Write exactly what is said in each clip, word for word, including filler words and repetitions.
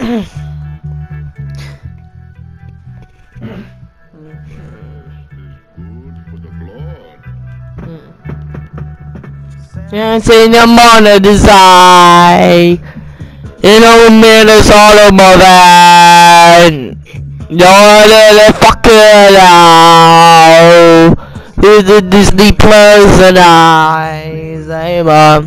Can't see the money design. You know man, it's all of my van. Don't let it fuck it out. Here's the Disney Plus and I say, mom.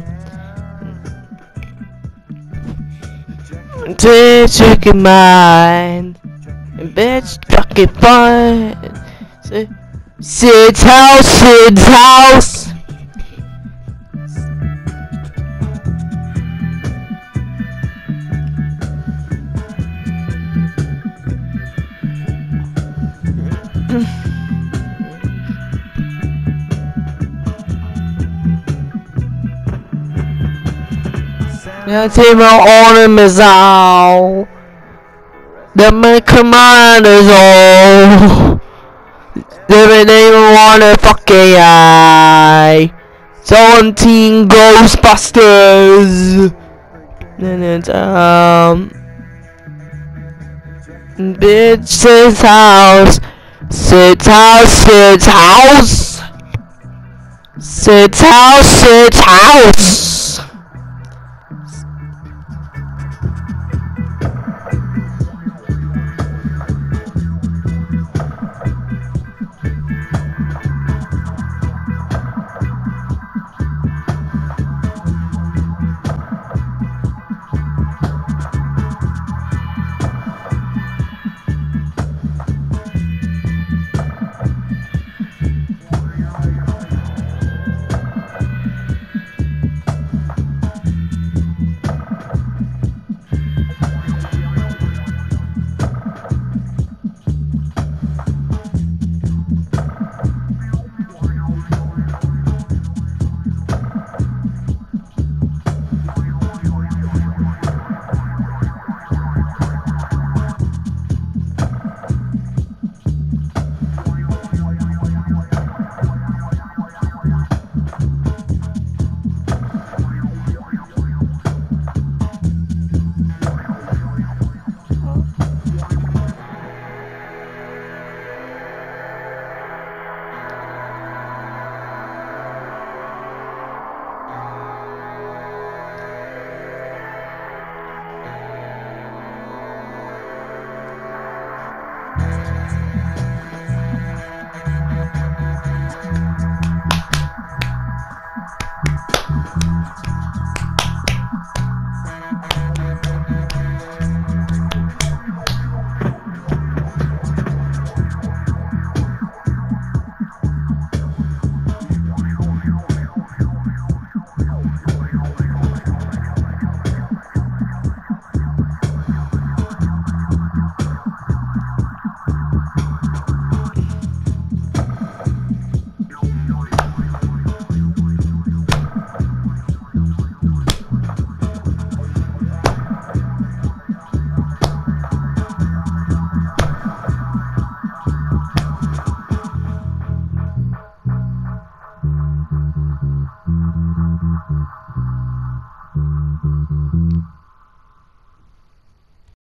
Bitch, you can mind. Bitch, fucking fun. Sid's house, Sid's house. Yeah, team on him is out. The my commanders all. They don't even wanna fucking eye. Seventeen Ghostbusters. Then it's um. Bitch, Sid's house. Sid's house, Sid's house. Sid's house, Sid's house.